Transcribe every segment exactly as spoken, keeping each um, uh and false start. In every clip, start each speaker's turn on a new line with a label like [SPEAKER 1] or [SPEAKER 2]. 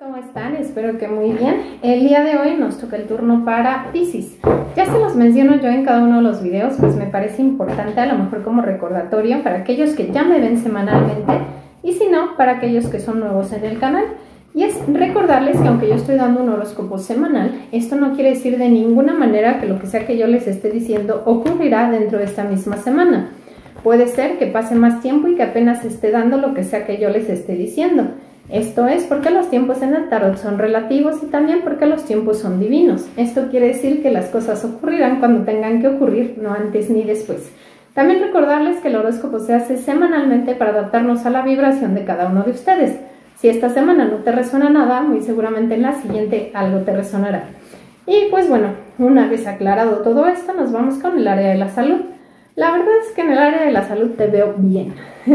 [SPEAKER 1] ¿Cómo están? Espero que muy bien. El día de hoy nos toca el turno para Piscis. Ya se los menciono yo en cada uno de los videos, pues me parece importante, a lo mejor como recordatorio para aquellos que ya me ven semanalmente y si no, para aquellos que son nuevos en el canal. Y es recordarles que aunque yo estoy dando un horóscopo semanal, esto no quiere decir de ninguna manera que lo que sea que yo les esté diciendo ocurrirá dentro de esta misma semana. Puede ser que pase más tiempo y que apenas esté dando lo que sea que yo les esté diciendo. Esto es porque los tiempos en el tarot son relativos y también porque los tiempos son divinos. Esto quiere decir que las cosas ocurrirán cuando tengan que ocurrir, no antes ni después. También recordarles que el horóscopo se hace semanalmente para adaptarnos a la vibración de cada uno de ustedes. Si esta semana no te resuena nada, muy seguramente en la siguiente algo te resonará. Y pues bueno, una vez aclarado todo esto, nos vamos con el área de la salud. La verdad es que en el área de la salud te veo bien.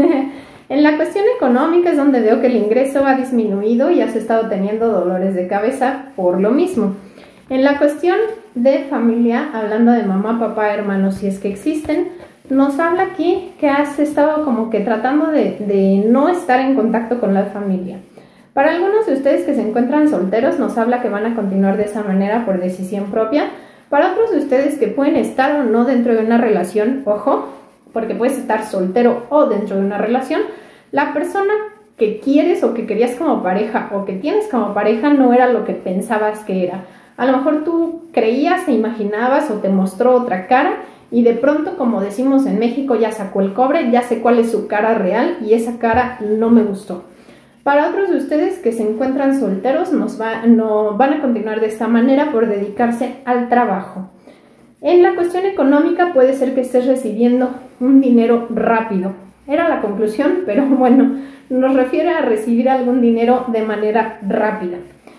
[SPEAKER 1] En la cuestión económica es donde veo que el ingreso ha disminuido y has estado teniendo dolores de cabeza por lo mismo. En la cuestión de familia, hablando de mamá, papá, hermanos, si es que existen, nos habla aquí que has estado como que tratando de, de no estar en contacto con la familia. Para algunos de ustedes que se encuentran solteros, nos habla que van a continuar de esa manera por decisión propia. Para otros de ustedes que pueden estar o no dentro de una relación, ojo, porque puedes estar soltero o dentro de una relación, la persona que quieres o que querías como pareja o que tienes como pareja no era lo que pensabas que era. A lo mejor tú creías e imaginabas o te mostró otra cara y de pronto, como decimos en México, ya sacó el cobre, ya sé cuál es su cara real y esa cara no me gustó. Para otros de ustedes que se encuentran solteros, nos va, no, van a continuar de esta manera por dedicarse al trabajo. En la cuestión económica puede ser que estés recibiendo un dinero rápido. Era la conclusión, pero bueno, nos refiere a recibir algún dinero de manera rápida.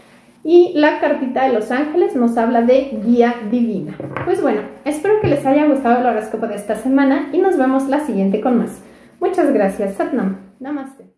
[SPEAKER 1] Y la cartita de los ángeles nos habla de guía divina. Pues bueno, espero que les haya gustado el horóscopo de esta semana y nos vemos la siguiente con más. Muchas gracias, Satnam. Namaste.